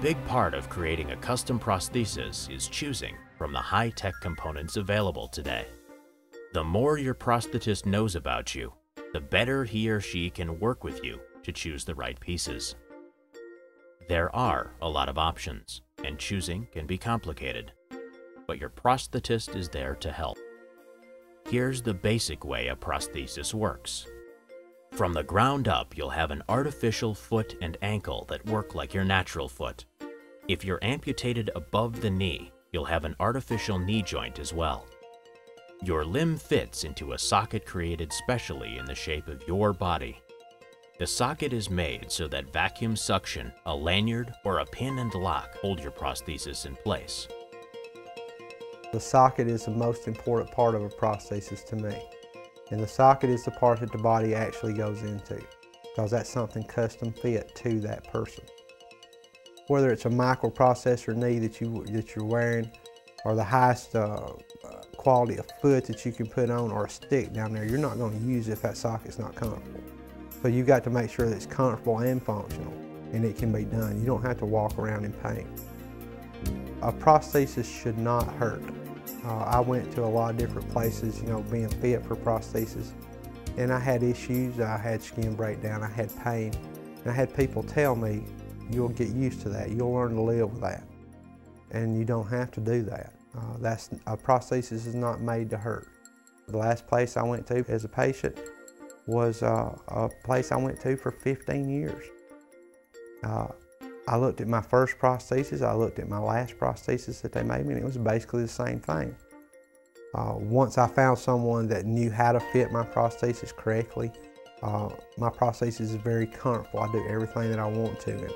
big part of creating a custom prosthesis is choosing from the high-tech components available today. The more your prosthetist knows about you, the better he or she can work with you to choose the right pieces. There are a lot of options, and choosing can be complicated, but your prosthetist is there to help. Here's the basic way a prosthesis works. From the ground up, you'll have an artificial foot and ankle that work like your natural foot. If you're amputated above the knee, you'll have an artificial knee joint as well. Your limb fits into a socket created specially in the shape of your body. The socket is made so that vacuum suction, a lanyard, or a pin and lock hold your prosthesis in place. The socket is the most important part of a prosthesis to me. And the socket is the part that the body actually goes into, because that's something custom fit to that person. Whether it's a microprocessor knee that you're wearing, or the highest quality of foot that you can put on, or a stick down there, you're not going to use it if that socket's not comfortable. So you've got to make sure that it's comfortable and functional, and it can be done. You don't have to walk around in pain. A prosthesis should not hurt. I went to a lot of different places, being fit for prosthesis, and I had issues. I had skin breakdown, I had pain, and I had people tell me, you'll get used to that, you'll learn to live with that, and you don't have to do that. A prosthesis is not made to hurt. The last place I went to as a patient was a place I went to for 15 years. I looked at my first prosthesis, I looked at my last prosthesis that they made me, and it was basically the same thing. Once I found someone that knew how to fit my prosthesis correctly, my prosthesis is very comfortable. I do everything that I want to in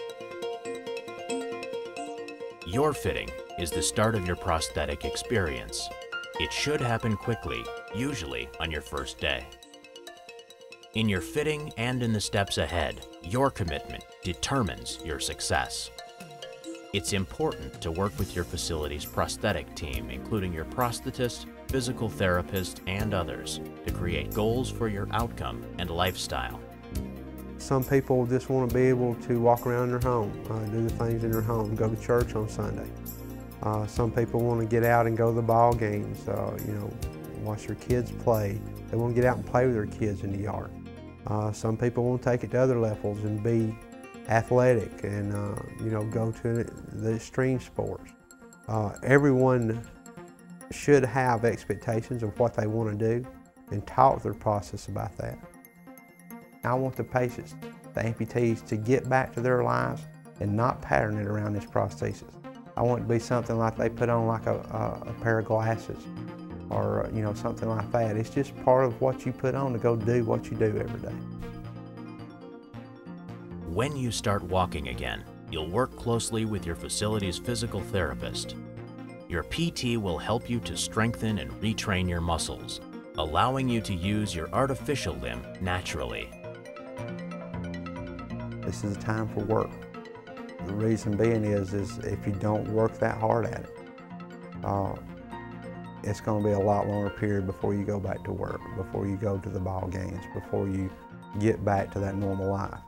it. Your fitting is the start of your prosthetic experience. It should happen quickly, usually on your first day. In your fitting and in the steps ahead, your commitment determines your success. It's important to work with your facility's prosthetic team, including your prosthetist, physical therapist, and others, to create goals for your outcome and lifestyle. Some people just want to be able to walk around their home, do the things in their home, go to church on Sunday. Some people want to get out and go to the ball games, watch their kids play. They want to get out and play with their kids in the yard. Some people want to take it to other levels and be athletic and go to the extreme sports. Everyone should have expectations of what they want to do and talk to their process about that. I want the patients, the amputees, to get back to their lives and not pattern it around this prosthesis. I want it to be something like they put on like a pair of glasses, or something like that. It's just part of what you put on to go do what you do every day. When you start walking again, you'll work closely with your facility's physical therapist. Your PT will help you to strengthen and retrain your muscles, allowing you to use your artificial limb naturally. This is a time for work. The reason being is if you don't work that hard at it, it's going to be a lot longer period before you go back to work, before you go to the ball games, before you get back to that normal life.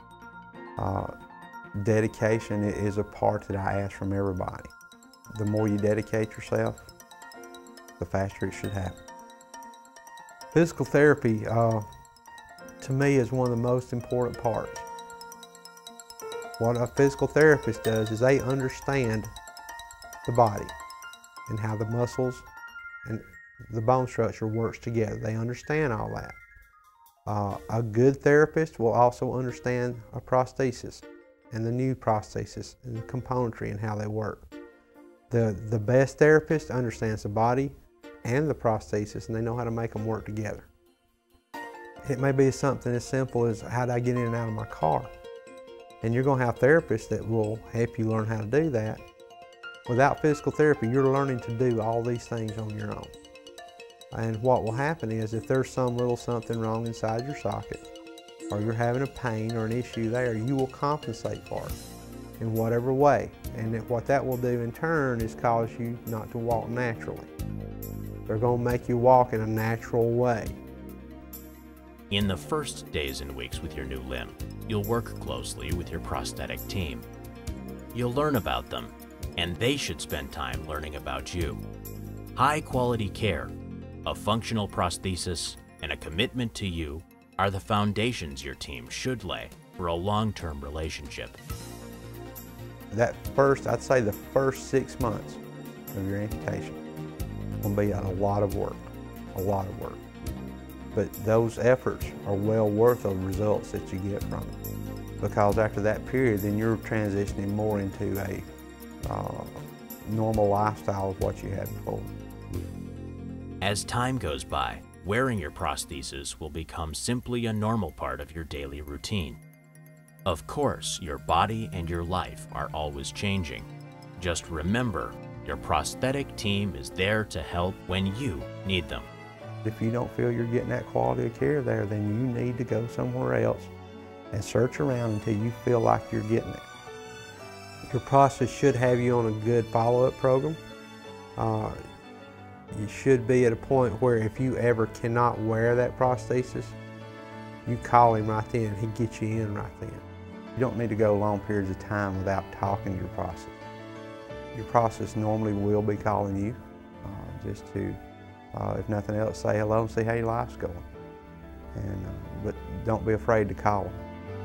Dedication is a part that I ask from everybody. The more you dedicate yourself, the faster it should happen. Physical therapy, to me, is one of the most important parts. What a physical therapist does is they understand the body and how the muscles and the bone structure works together. They understand all that. A good therapist will also understand a prosthesis and the new prosthesis and the componentry and how they work. The best therapist understands the body and the prosthesis, and they know how to make them work together. It may be something as simple as how do I get in and out of my car? And you're going to have therapists that will help you learn how to do that. Without physical therapy, you're learning to do all these things on your own. And what will happen is if there's some little something wrong inside your socket, or you're having a pain or an issue there, you will compensate for it in whatever way. And what that will do in turn is cause you not to walk naturally. They're going to make you walk in a natural way. In the first days and weeks with your new limb, you'll work closely with your prosthetic team. You'll learn about them, and they should spend time learning about you. High-quality care, a functional prosthesis, and a commitment to you are the foundations your team should lay for a long-term relationship. I'd say the first 6 months of your amputation will be a lot of work, a lot of work. But those efforts are well worth the results that you get from it. Because after that period, then you're transitioning more into a normal lifestyle of what you had before. As time goes by, wearing your prosthesis will become simply a normal part of your daily routine. Of course, your body and your life are always changing. Just remember, your prosthetic team is there to help when you need them. If you don't feel you're getting that quality of care there, then you need to go somewhere else and search around until you feel like you're getting it. Your prosthesis should have you on a good follow-up program. You should be at a point where if you ever cannot wear that prosthesis, you call him right then, he gets you in right then. You don't need to go long periods of time without talking to your prosthesis. Your prosthesis normally will be calling you just to, if nothing else, say hello and see how your life's going. But don't be afraid to call them.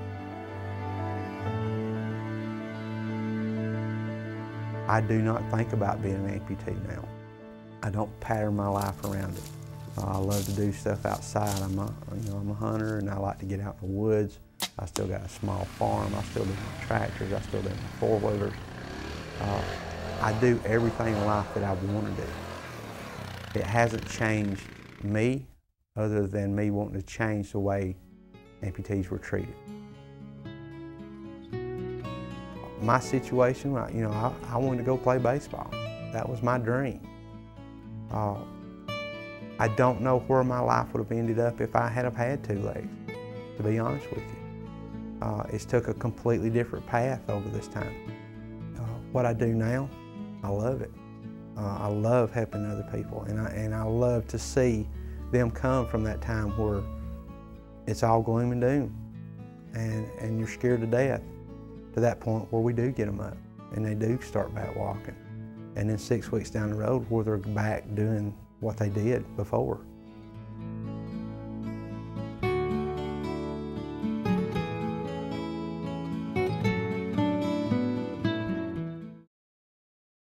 I do not think about being an amputee now. I don't pattern my life around it. I love to do stuff outside. I'm a hunter and I like to get out in the woods. I still got a small farm. I still do my tractors. I still do my four-wheelers. I do everything in life that I want to do. It hasn't changed me other than me wanting to change the way amputees were treated. My situation, I wanted to go play baseball. That was my dream. I don't know where my life would have ended up if I had have had 2 legs, to be honest with you. It's took a completely different path over this time. What I do now, I love it. I love helping other people, and I love to see them come from that time where it's all gloom and doom, and you're scared to death, to that point where we do get them up, and they do start back walking. And then 6 weeks down the road where they're back doing what they did before.